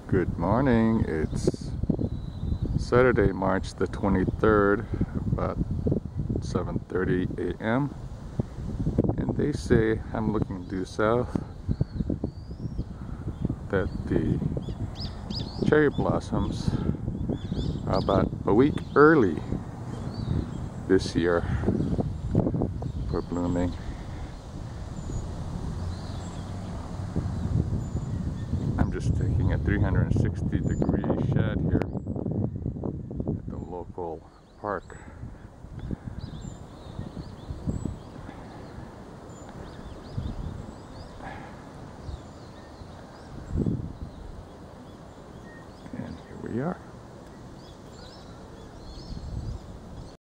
Good morning. It's Saturday, March the 23rd, about 7:30 a.m. and they say, I'm looking due south, that the cherry blossoms are about a week early this year for blooming. I'm just taking a 360-degree shot here at the local park.